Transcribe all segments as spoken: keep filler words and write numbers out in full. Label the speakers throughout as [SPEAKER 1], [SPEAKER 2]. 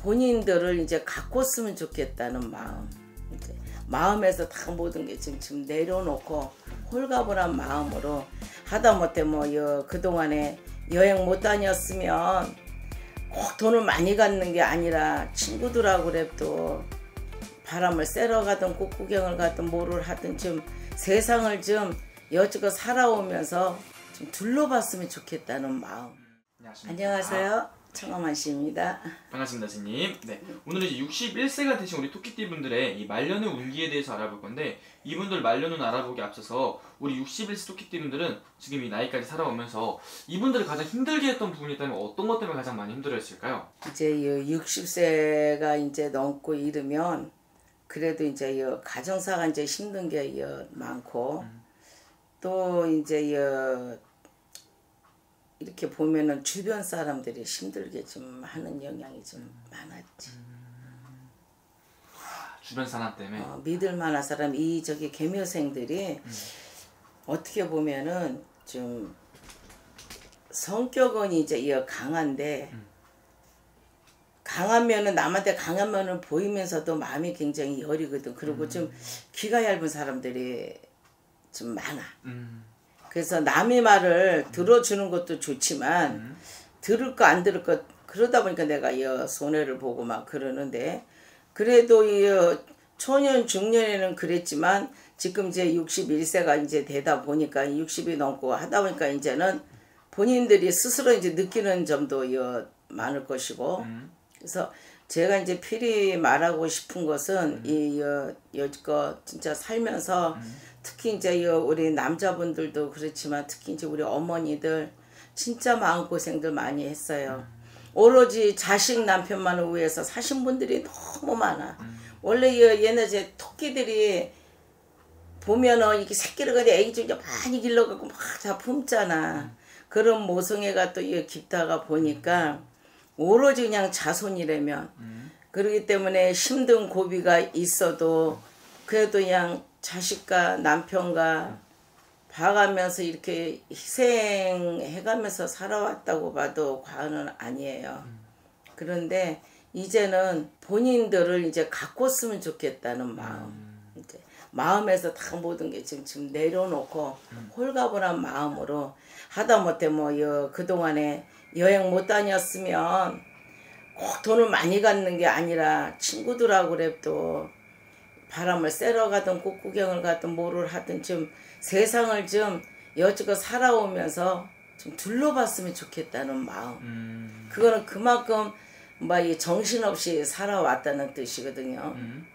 [SPEAKER 1] 본인들을 이제 가꿨으면 좋겠다는 마음, 이제 마음에서 다 모든 게 지금, 지금 내려놓고 홀가분한 마음으로 하다못해 뭐 여, 그동안에 여행 못 다녔으면 꼭 돈을 많이 갖는 게 아니라 친구들하고 그래도 바람을 쐬러 가든 꽃구경을 가든 뭐를 하든 좀 세상을 좀 여지껏 살아오면서 좀 둘러봤으면 좋겠다는 마음.
[SPEAKER 2] 안녕하십니까.
[SPEAKER 1] 안녕하세요. 청엄한 씨입니다.
[SPEAKER 2] 반갑습니다, 선생님. 네, 오늘은 이제 육십일 세가 되신 우리 토끼띠 분들의 이 말년의 운기에 대해서 알아볼 건데, 이분들 말년운 알아보기 앞서서 우리 육십일 세 토끼띠 분들은 지금 이 나이까지 살아오면서 이분들을 가장 힘들게 했던 부분이 있다면 어떤 것 때문에 가장 많이 힘들어했을까요?
[SPEAKER 1] 이제 육십 세가 이제 넘고 이르면 그래도 이제 여 가정사가 이제 힘든 게 여 많고 음. 또 이제 여 이렇게 보면은 주변 사람들이 힘들게 좀 하는 영향이 좀 음. 많았지.
[SPEAKER 2] 음. 주변 사람 때문에.
[SPEAKER 1] 어, 믿을 만한 사람 이 저기 계묘생들이 음. 어떻게 보면은 좀 성격은 이제 이 강한데 음. 강하면은 남한테 강한 면을 보이면서도 마음이 굉장히 여리거든. 그리고 음. 좀 귀가 얇은 사람들이 좀 많아. 음. 그래서 남의 말을 음. 들어주는 것도 좋지만 음. 들을 거 안 들을 거 그러다 보니까 내가 이 손해를 보고 막 그러는데, 그래도 이 초년 중년에는 그랬지만 지금 이제 육십일 세가 이제 되다 보니까 육십이 넘고 하다 보니까 이제는 본인들이 스스로 이제 느끼는 점도 많을 것이고 음. 그래서 제가 이제 필히 말하고 싶은 것은 음. 이 여, 여지껏 진짜 살면서 음. 특히 이제 우리 남자분들도 그렇지만 특히 이제 우리 어머니들 진짜 마음고생들 많이 했어요. 음. 오로지 자식 남편만을 위해서 사신 분들이 너무 많아. 음. 원래 옛날에 제 토끼들이 보면은 이렇게 새끼를 가지고 애기 좀 많이 길러갖고 막 다 품잖아. 음. 그런 모성애가 또 깊다가 보니까 오로지 그냥 자손이라면 음. 그러기 때문에 힘든 고비가 있어도 그래도 그냥 자식과 남편과 봐가면서 이렇게 희생해가면서 살아왔다고 봐도 과언은 아니에요. 음. 그런데 이제는 본인들을 이제 가꿨으면 좋겠다는 마음, 음. 이제 마음에서 다 모든 게 지금, 지금 내려놓고 음. 홀가분한 마음으로 하다못해 뭐 여, 그동안에 여행 못 다녔으면 꼭 돈을 많이 갖는 게 아니라 친구들하고 그래도 바람을 쐬러 가든 꽃구경을 가든 뭐를 하든 좀 세상을 좀 여지껏 살아오면서 좀 둘러봤으면 좋겠다는 마음. 음. 그거는 그만큼 막 정신없이 살아왔다는 뜻이거든요. 음.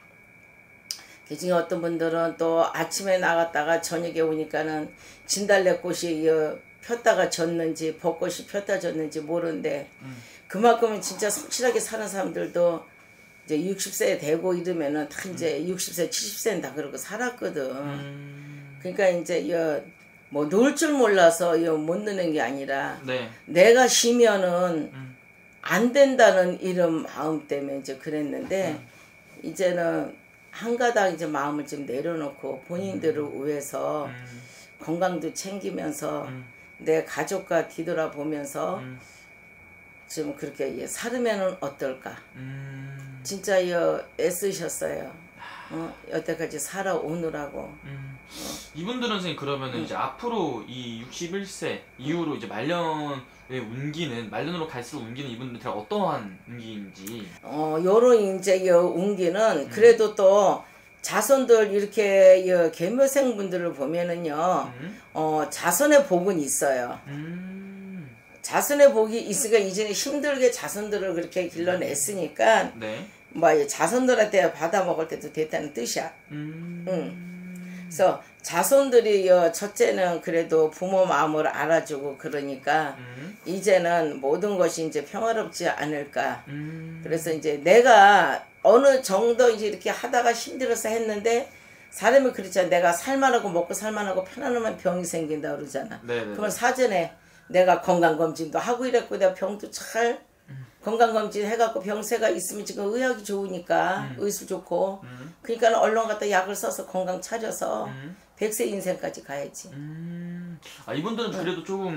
[SPEAKER 1] 그 중에 어떤 분들은 또 아침에 나갔다가 저녁에 오니까는 진달래꽃이 폈다가 졌는지 벚꽃이 폈다 졌는지 모르는데 음. 그만큼 진짜 성실하게 사는 사람들도 이제 육십 세 되고 이러면은 다 이제 음. 육십 세, 칠십 세는 다 그러고 살았거든. 음. 그러니까 이제 뭐 놀 줄 몰라서 못 느는 게 아니라 네. 내가 쉬면은 음. 안 된다는 이런 마음 때문에 이제 그랬는데 음. 이제는 한 가닥 이제 마음을 좀 내려놓고 본인들을 음. 위해서 음. 건강도 챙기면서 음. 내 가족과 뒤돌아보면서 음. 좀 그렇게 살으면 어떨까. 음. 진짜 애쓰셨어요. 어? 여태까지 살아오느라고. 음.
[SPEAKER 2] 어. 이분들은 선생님 그러면 음. 이제 앞으로 이 육십일 세 이후로 이제 말년의 운기는, 말년으로 갈수록 운기는 이분들 어떠한 운기인지.
[SPEAKER 1] 어, 요런 이제 요 운기는 음. 그래도 또 자손들 이렇게 계묘생 분들을 보면은요, 음. 어, 자손의 복은 있어요. 음. 자손의 복이 있으니까 이제는 힘들게 자손들을 그렇게 길러냈으니까, 네. 뭐 자손들한테 받아 먹을 때도 됐다는 뜻이야. 음. 응. 그래서 자손들이 첫째는 그래도 부모 마음을 알아주고 그러니까 음. 이제는 모든 것이 이제 평화롭지 않을까. 음. 그래서 이제 내가 어느 정도 이제 이렇게 하다가 힘들어서 했는데 사람이 그렇잖아. 내가 살만하고 먹고 살만하고 편안하면 병이 생긴다 그러잖아. 네네네. 그러면 사전에 내가 건강검진도 하고 이랬고 내가 병도 잘 음. 건강검진 해갖고 병세가 있으면 지금 의학이 좋으니까 음. 의수 좋고 음. 그러니까 얼른 갖다 약을 써서 건강 차려서 음. 백 세 인생까지 가야지.
[SPEAKER 2] 음. 아 이분들은 그래도 응. 조금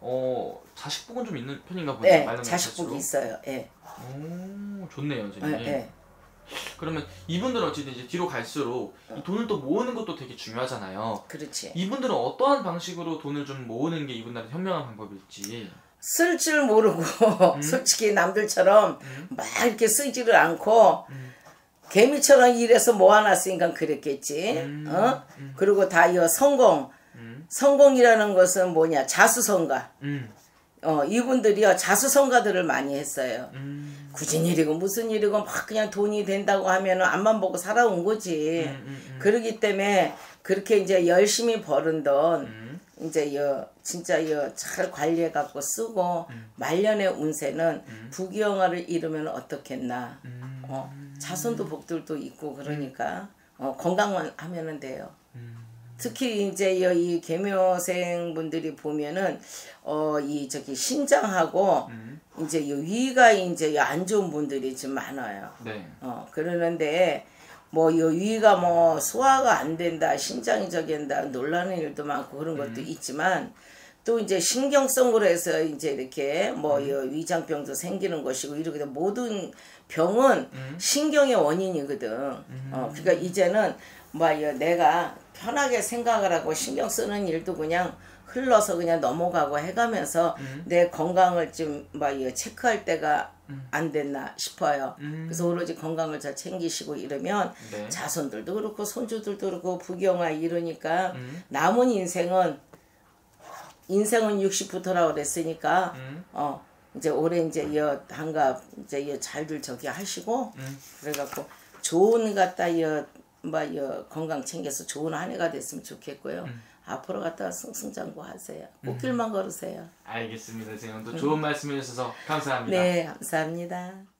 [SPEAKER 2] 어 자식복은 좀 있는 편인가 보네요.
[SPEAKER 1] 네, 자식복이 있어요. 예.
[SPEAKER 2] 오, 좋네요, 선생님.
[SPEAKER 1] 예, 예.
[SPEAKER 2] 그러면 이분들은 어쨌든 이제 뒤로 갈수록 이 돈을 또 모으는 것도 되게 중요하잖아요.
[SPEAKER 1] 그렇지.
[SPEAKER 2] 이분들은 어떠한 방식으로 돈을 좀 모으는 게 이분들한테 현명한 방법일지.
[SPEAKER 1] 쓸 줄 모르고
[SPEAKER 2] 음.
[SPEAKER 1] 솔직히 남들처럼
[SPEAKER 2] 음.
[SPEAKER 1] 막 이렇게 쓰지를 않고
[SPEAKER 2] 음.
[SPEAKER 1] 개미처럼 일해서 모아놨으니까 그랬겠지.
[SPEAKER 2] 음.
[SPEAKER 1] 어?
[SPEAKER 2] 음.
[SPEAKER 1] 그리고 다 이 성공.
[SPEAKER 2] 음.
[SPEAKER 1] 성공이라는 것은 뭐냐? 자수성가.
[SPEAKER 2] 음.
[SPEAKER 1] 어, 이분들이요 자수성가들을 많이 했어요.
[SPEAKER 2] 음.
[SPEAKER 1] 굳은 일이고 무슨 일이고 막 그냥 돈이 된다고 하면은 앞만 보고 살아온 거지.
[SPEAKER 2] 음, 음, 음.
[SPEAKER 1] 그러기 때문에 그렇게 이제 열심히 버는 돈
[SPEAKER 2] 음.
[SPEAKER 1] 이제 여 진짜 여 잘 관리해 갖고 쓰고
[SPEAKER 2] 음.
[SPEAKER 1] 말년의 운세는
[SPEAKER 2] 음.
[SPEAKER 1] 부귀영화를 이루면 어떻겠나.
[SPEAKER 2] 음.
[SPEAKER 1] 어, 자손도 복들도 있고 그러니까 어, 건강만 하면은 돼요.
[SPEAKER 2] 음.
[SPEAKER 1] 특히 이제 이 계묘생 분들이 보면은 어 이 저기 신장하고
[SPEAKER 2] 음.
[SPEAKER 1] 이제 이 위가 이제 안 좋은 분들이 좀 많아요.
[SPEAKER 2] 네.
[SPEAKER 1] 어 그러는데 뭐 이 위가 뭐 소화가 안 된다, 신장이 저긴다 놀라는 일도 많고 그런 것도
[SPEAKER 2] 음.
[SPEAKER 1] 있지만 또 이제 신경성으로 해서 이제 이렇게 뭐 이 위장병도 생기는 것이고 이렇게 돼 모든 병은
[SPEAKER 2] 음.
[SPEAKER 1] 신경의 원인이거든.
[SPEAKER 2] 음.
[SPEAKER 1] 어 그러니까 이제는 뭐 내가 편하게 생각을 하고 신경 쓰는 일도 그냥 흘러서 그냥 넘어가고 해가면서
[SPEAKER 2] 음.
[SPEAKER 1] 내 건강을 좀뭐 체크할 때가
[SPEAKER 2] 음.
[SPEAKER 1] 안 됐나 싶어요.
[SPEAKER 2] 음.
[SPEAKER 1] 그래서 오로지 건강을 잘 챙기시고 이러면
[SPEAKER 2] 네.
[SPEAKER 1] 자손들도 그렇고 손주들도 그렇고 부귀영화 이러니까
[SPEAKER 2] 음.
[SPEAKER 1] 남은 인생은 인생은 육십부터라고 그랬으니까
[SPEAKER 2] 음.
[SPEAKER 1] 어 이제 올해 이제 이 한갑 이제 이 잘들 저기 하시고
[SPEAKER 2] 음.
[SPEAKER 1] 그래갖고 좋은 갖다 이 뭐 이 건강 챙겨서 좋은 한 해가 됐으면 좋겠고요.
[SPEAKER 2] 음.
[SPEAKER 1] 앞으로 갔다가 승승장구하세요. 꽃길만 걸으세요.
[SPEAKER 2] 알겠습니다. 선생님 또 좋은 말씀 해주셔서 감사합니다.
[SPEAKER 1] 네, 감사합니다.